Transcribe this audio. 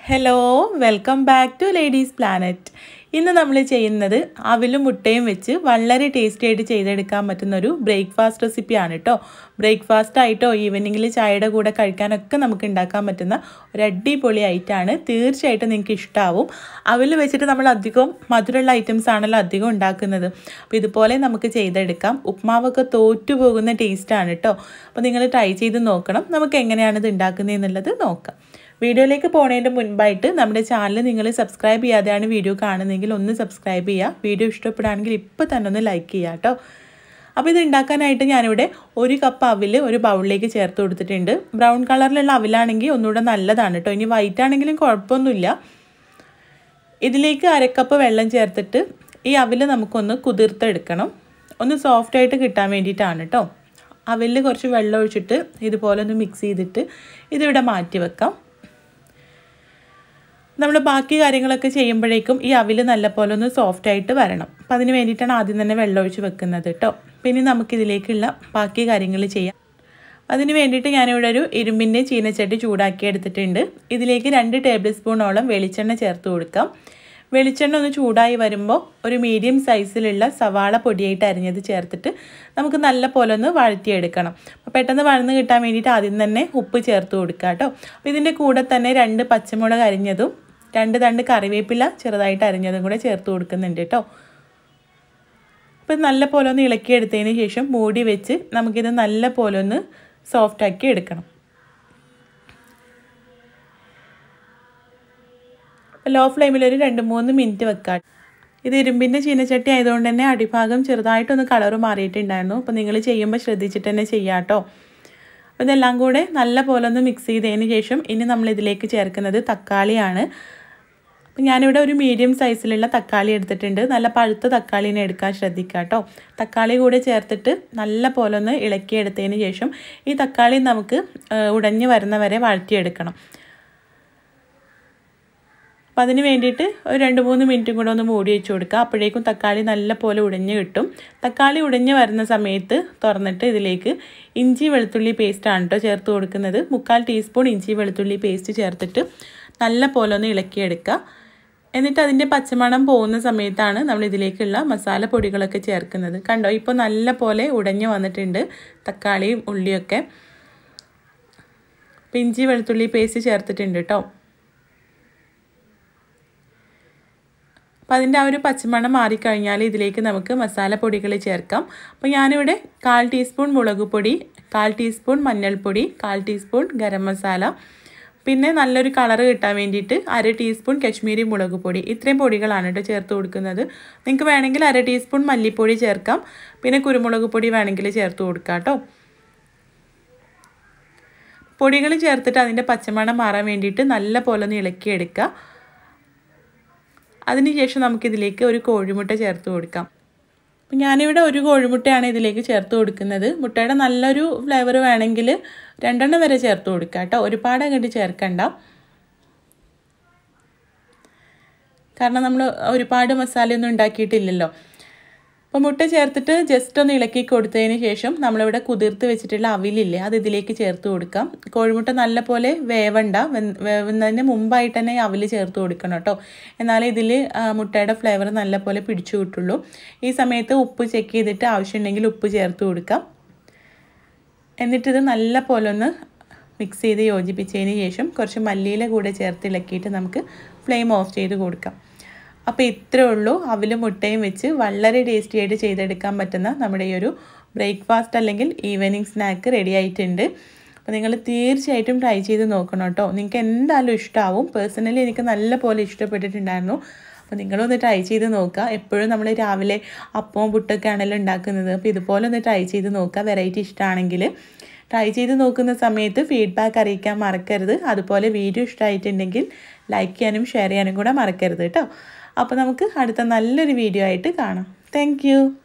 Hello welcome back to ladies planet. ഇന്ന് നമ്മൾ ചെയ്യുന്നത് അവിലും മുട്ടയും വെച്ച് വളരെ ടേസ്റ്റി ആയിട്ട് ചെയ്തെടുക്കാൻ പറ്റുന്ന ഒരു ബ്രേക്ക്ഫാസ്റ്റ് റെസിപ്പിയാണ് കേട്ടോ. ബ്രേക്ക്ഫാസ്റ്റ് ആയിട്ടോ ഈവനിങ്ങിൽ ചായയുടെ കൂടെ കഴിക്കാനൊക്കെ നമുക്ക് ഉണ്ടാക്കാൻ പറ്റുന്ന ഒരു അടിപൊളി ഐറ്റമാണ്. തീർച്ചയായിട്ടും നിങ്ങൾക്ക് ഇഷ്ടമാവും. അവിൽ വെച്ചിട്ട് നമ്മൾ അധികം മധുരമുള്ള ഐറ്റംസ് ആണല്ലോ അധികം ഉണ്ടാക്കുന്നത്. അപ്പോൾ ഇതുപോലെ നമുക്ക് ചെയ്തെടുക്കാം. ഉപ്മാവൊക്കെ തോറ്റു പോകുന്ന ടേസ്റ്റാണ് കേട്ടോ. അപ്പോൾ നിങ്ങൾ ട്രൈ ചെയ്ത് നോക്കണം. നമുക്ക് എങ്ങനെയാണ് ഇത് ഉണ്ടാക്കുന്നതെന്നുള്ളത് നോക്കാം. വീഡിയോയിലേക്ക് പോകുന്നതിൻ്റെ മുൻപായിട്ട് നമ്മുടെ ചാനൽ നിങ്ങൾ സബ്സ്ക്രൈബ് ചെയ്യാതെയാണ് വീഡിയോ കാണുന്നതെങ്കിൽ ഒന്ന് സബ്സ്ക്രൈബ് ചെയ്യുക. വീഡിയോ ഇഷ്ടപ്പെടുകയാണെങ്കിൽ ഇപ്പോൾ തന്നെ ഒന്ന് ലൈക്ക് ചെയ്യുക കേട്ടോ. അപ്പോൾ ഇത് ഉണ്ടാക്കാനായിട്ട് ഞാനിവിടെ 1 കപ്പ് അവിൽ ഒരു ബൗളിലേക്ക് ചേർത്ത് കൊടുത്തിട്ടുണ്ട്. ബ്രൗൺ കളറിലുള്ള അവിലാണെങ്കിൽ ഒന്നുകൂടെ നല്ലതാണ് കേട്ടോ. ഇനി വൈറ്റ് ആണെങ്കിലും കുഴപ്പമൊന്നുമില്ല. ഇതിലേക്ക് 1/2 കപ്പ് വെള്ളം ചേർത്തിട്ട് ഈ അവിൽ നമുക്കൊന്ന് കുതിർത്തെടുക്കണം. ഒന്ന് സോഫ്റ്റായിട്ട് കിട്ടാൻ വേണ്ടിയിട്ടാണ് കേട്ടോ. അവിൽ കുറച്ച് വെള്ളം ഒഴിച്ചിട്ട് ഇതുപോലെ ഒന്ന് മിക്സ് ചെയ്തിട്ട് ഇതിവിടെ മാറ്റി വെക്കാം. നമ്മൾ ബാക്കി കാര്യങ്ങളൊക്കെ ചെയ്യുമ്പോഴേക്കും ഈ അവിൽ നല്ലപോലെ ഒന്ന് സോഫ്റ്റായിട്ട് വരണം. അപ്പോൾ അതിന് വേണ്ടിയിട്ടാണ് ആദ്യം തന്നെ വെള്ളം ഒഴിച്ച് വെക്കുന്നത് കേട്ടോ. പിന്നെ നമുക്കിതിലേക്കുള്ള ബാക്കി കാര്യങ്ങൾ ചെയ്യാം. അതിന് വേണ്ടിയിട്ട് ഞാനിവിടെ ഒരു ഇരുമ്പിൻ്റെ ചീനച്ചട്ടി ചൂടാക്കി എടുത്തിട്ടുണ്ട്. ഇതിലേക്ക് 2 ടേബിൾ സ്പൂണോളം വെളിച്ചെണ്ണ ചേർത്ത് കൊടുക്കാം. വെളിച്ചെണ്ണ ഒന്ന് ചൂടായി വരുമ്പോൾ ഒരു മീഡിയം സൈസിലുള്ള സവാള പൊടിയായിട്ട് അരിഞ്ഞത് ചേർത്തിട്ട് നമുക്ക് നല്ല പോലെ ഒന്ന് വഴറ്റിയെടുക്കണം. അപ്പോൾ പെട്ടെന്ന് വഴന്ന് കിട്ടാൻ വേണ്ടിയിട്ട് ആദ്യം തന്നെ ഉപ്പ് ചേർത്ത് കൊടുക്കുക കേട്ടോ. അപ്പോൾ ഇതിൻ്റെ കൂടെ തന്നെ 2 പച്ചമുളക് അരിഞ്ഞതും 2 തണ്ട് കറിവേപ്പില ചെറുതായിട്ട് അരിഞ്ഞതും കൂടെ ചേർത്ത് കൊടുക്കുന്നുണ്ട് കേട്ടോ. അപ്പോൾ നല്ല പോലെ ഒന്ന് ഇളക്കിയെടുത്തതിന് ശേഷം മൂടി വെച്ച് നമുക്കിത് നല്ല പോലെ ഒന്ന് സോഫ്റ്റാക്കി എടുക്കണം. ലോ ഫ്ലെയിമിൽ ഒരു 2-3 മിനിറ്റ് വെക്കാം. ഇത് ഇരുമ്പിൻ്റെ ചീനച്ചട്ടി ആയതുകൊണ്ട് തന്നെ അടിഭാഗം ചെറുതായിട്ടൊന്ന് കളറ് മാറിയിട്ടുണ്ടായിരുന്നു. അപ്പോൾ നിങ്ങൾ ചെയ്യുമ്പോൾ ശ്രദ്ധിച്ചിട്ട് തന്നെ ചെയ്യാം കേട്ടോ. അപ്പോൾ ഇതെല്ലാം കൂടെ നല്ല പോലെ ഒന്ന് മിക്സ് ചെയ്തതിന് ശേഷം ഇനി നമ്മളിതിലേക്ക് ചേർക്കുന്നത് തക്കാളിയാണ്. അപ്പോൾ ഞാനിവിടെ ഒരു മീഡിയം സൈസിലുള്ള തക്കാളി എടുത്തിട്ടുണ്ട്. നല്ല പഴുത്ത തക്കാളിനെ എടുക്കാൻ ശ്രദ്ധിക്കുക കേട്ടോ. തക്കാളി കൂടെ ചേർത്തിട്ട് നല്ല പോലെ ഒന്ന് ഇളക്കിയെടുത്തതിന് ശേഷം ഈ തക്കാളി നമുക്ക് ഉടഞ്ഞ് വരുന്ന വരെ വഴറ്റിയെടുക്കണം. അപ്പോൾ അതിന് വേണ്ടിയിട്ട് ഒരു 2-3 മിനിറ്റും കൂടെ ഒന്ന് മൂടി വെച്ച് കൊടുക്കുക. അപ്പോഴേക്കും തക്കാളി നല്ല പോലെ ഉടഞ്ഞ് കിട്ടും. തക്കാളി ഉടഞ്ഞ് വരുന്ന സമയത്ത് തുറന്നിട്ട് ഇതിലേക്ക് ഇഞ്ചി വെളുത്തുള്ളി പേസ്റ്റാണ് കേട്ടോ ചേർത്ത് കൊടുക്കുന്നത്. 1/4 ടീസ്പൂൺ ഇഞ്ചി വെളുത്തുള്ളി പേസ്റ്റ് ചേർത്തിട്ട് നല്ല പോലെ ഒന്ന് ഇളക്കിയെടുക്കുക. എന്നിട്ട് അതിൻ്റെ പച്ചമണം പോകുന്ന സമയത്താണ് നമ്മൾ ഇതിലേക്കുള്ള മസാല പൊടികളൊക്കെ ചേർക്കുന്നത്. കണ്ടോ, ഇപ്പോൾ നല്ല പോലെ ഉടഞ്ഞ് വന്നിട്ടുണ്ട് തക്കാളിയും ഉള്ളിയൊക്കെ. അപ്പോൾ ഇഞ്ചി വെളുത്തുള്ളി പേസ്റ്റ് ചേർത്തിട്ടുണ്ട് കേട്ടോ. അപ്പോൾ അതിൻ്റെ ആ ഒരു പച്ചമണം മാറിക്കഴിഞ്ഞാൽ ഇതിലേക്ക് നമുക്ക് മസാലപ്പൊടികൾ ചേർക്കാം. അപ്പോൾ ഞാനിവിടെ 1/4 ടീസ്പൂൺ മുളക് പൊടി, 1/4 ടീസ്പൂൺ മഞ്ഞൾപ്പൊടി, 1/4 ടീസ്പൂൺ ഗരം മസാല, പിന്നെ നല്ലൊരു കളറ് കിട്ടാൻ വേണ്ടിയിട്ട് 1/2 ടീസ്പൂൺ കശ്മീരി മുളക് പൊടി, ഇത്രയും പൊടികളാണ് കേട്ടോ ചേർത്ത് കൊടുക്കുന്നത്. നിങ്ങൾക്ക് വേണമെങ്കിൽ 1/2 ടീസ്പൂൺ മല്ലിപ്പൊടി ചേർക്കാം. പിന്നെ കുരുമുളക് പൊടി വേണമെങ്കിൽ ചേർത്ത് കൊടുക്കാം കേട്ടോ. പൊടികൾ ചേർത്തിട്ട് അതിൻ്റെ പച്ചമണം മാറാൻ വേണ്ടിയിട്ട് നല്ല പോലെ ഒന്ന് ഇളക്കിയെടുക്കുക. അതിനുശേഷം നമുക്കിതിലേക്ക് ഒരു കോഴിമുട്ട ചേർത്ത് കൊടുക്കാം. അപ്പം ഞാനിവിടെ ഒരു കോഴിമുട്ടയാണ് ഇതിലേക്ക് ചേർത്ത് കൊടുക്കുന്നത്. മുട്ടയുടെ നല്ലൊരു ഫ്ലേവർ വേണമെങ്കിൽ 2 വരെ ചേർത്ത് കൊടുക്കുക കേട്ടോ. ഒരുപാട് അങ്ങോട്ട് ചേർക്കണ്ട. കാരണം നമ്മൾ ഒരുപാട് മസാലയൊന്നും ഉണ്ടാക്കിയിട്ടില്ലല്ലോ. അപ്പോൾ മുട്ട ചേർത്തിട്ട് ജസ്റ്റ് ഒന്ന് ഇളക്കി കൊടുത്തതിന് ശേഷം നമ്മളിവിടെ കുതിർത്ത് വെച്ചിട്ടുള്ള അവിലില്ലേ അത് ഇതിലേക്ക് ചേർത്ത് കൊടുക്കാം. കോഴിമുട്ട നല്ലപോലെ വേവുന്നതിന് മുമ്പായിട്ട് തന്നെ അവിൽ ചേർത്ത് കൊടുക്കണം കേട്ടോ. എന്നാലേ ഇതിൽ മുട്ടയുടെ ഫ്ലേവർ നല്ലപോലെ പിടിച്ചു കിട്ടുള്ളൂ. ഈ സമയത്ത് ഉപ്പ് ചെക്ക് ചെയ്തിട്ട് ആവശ്യമുണ്ടെങ്കിൽ ഉപ്പ് ചേർത്ത് കൊടുക്കാം. എന്നിട്ടിത് നല്ല പോലെ ഒന്ന് മിക്സ് ചെയ്ത് യോജിപ്പിച്ചതിന് ശേഷം കുറച്ച് മല്ലിയില കൂടെ ചേർത്ത് ഇളക്കിയിട്ട് നമുക്ക് ഫ്ലെയിം ഓഫ് ചെയ്ത് കൊടുക്കാം. അപ്പോൾ ഇത്രയേ ഉള്ളൂ. അവിലും മുട്ടയും വെച്ച് വളരെ ടേസ്റ്റി ആയിട്ട് ചെയ്തെടുക്കാൻ പറ്റുന്ന നമ്മുടെ ഈ ഒരു ബ്രേക്ക്ഫാസ്റ്റ് അല്ലെങ്കിൽ ഈവനിങ് സ്നാക്ക് റെഡി ആയിട്ടുണ്ട്. അപ്പോൾ നിങ്ങൾ തീർച്ചയായിട്ടും ട്രൈ ചെയ്ത് നോക്കണം കേട്ടോ. നിങ്ങൾക്ക് എന്തായാലും ഇഷ്ടമാവും. പേഴ്സണലി എനിക്ക് നല്ല പോലെ ഇഷ്ടപ്പെട്ടിട്ടുണ്ടായിരുന്നു. അപ്പോൾ നിങ്ങളൊന്ന് ട്രൈ ചെയ്ത് നോക്കുക. എപ്പോഴും നമ്മൾ രാവിലെ അപ്പവും പുട്ടൊക്കെ ആണല്ലോ ഉണ്ടാക്കുന്നത്. അപ്പോൾ ഇതുപോലെ ഒന്ന് ട്രൈ ചെയ്ത് നോക്കുക. വെറൈറ്റി ഇഷ്ടമാണെങ്കിൽ ട്രൈ ചെയ്ത് നോക്കുന്ന സമയത്ത് ഫീഡ്ബാക്ക് അറിയിക്കാൻ മറക്കരുത്. അതുപോലെ വീഡിയോ ഇഷ്ടമായിട്ടുണ്ടെങ്കിൽ ലൈക്ക് ചെയ്യാനും ഷെയർ ചെയ്യാനും കൂടെ മറക്കരുത് കേട്ടോ. അപ്പോൾ നമുക്ക് അടുത്ത നല്ലൊരു വീഡിയോ ആയിട്ട് കാണാം. താങ്ക്